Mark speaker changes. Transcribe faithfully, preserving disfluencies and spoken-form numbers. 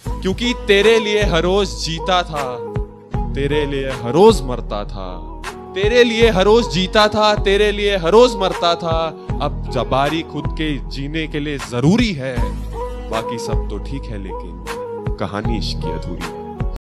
Speaker 1: क्योंकि तेरे लिए हर रोज जीता था, तेरे लिए हर रोज मरता था, तेरे लिए हर रोज जीता था, तेरे लिए हर रोज मरता था। अब जबारी खुद के जीने के लिए जरूरी है, बाकी सब तो ठीक है लेकिन कहानी इश्क की अधूरी है।